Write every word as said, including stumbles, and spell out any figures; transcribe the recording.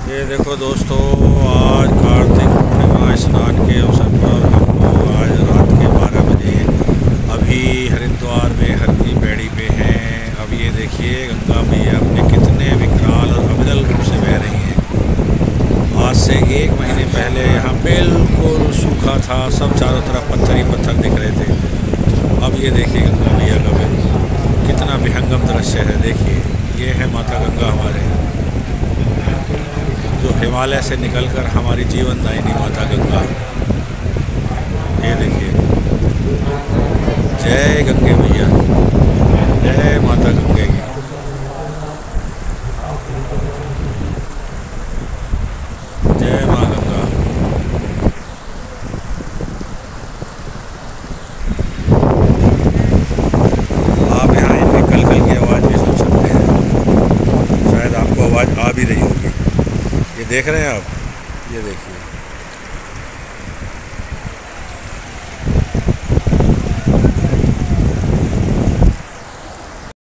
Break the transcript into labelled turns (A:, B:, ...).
A: ये देखो दोस्तों, आज कार्तिक पूर्णिमा स्नान के अवसर पर हम लोग आज रात के बारह बजे अभी हरिद्वार में हर की पैड़ी पे हैं। अब ये देखिए गंगा मैया अपने कितने विकराल और अविरल रूप से बह रही हैं। आज से एक महीने पहले यहाँ बिल्कुल सूखा था, सब चारों तरफ पत्थर ही पत्थर दिख रहे थे। अब ये देखिए गंगा मैया का कितना विहंगम दृश्य है। देखिए ये है माता गंगा हमारे, जो हिमालय से निकलकर हमारी जीवनदायिनी माता गंगा। ये देखिए, जय गंगे मैया, जय माता गंगे की। जय माँ गंगा। आप यहाँ इनकी कलकल की आवाज़ भी सुन सकते हैं, शायद आपको आवाज़ आ भी रही होगी। ये देख रहे हैं आप, ये देखिए।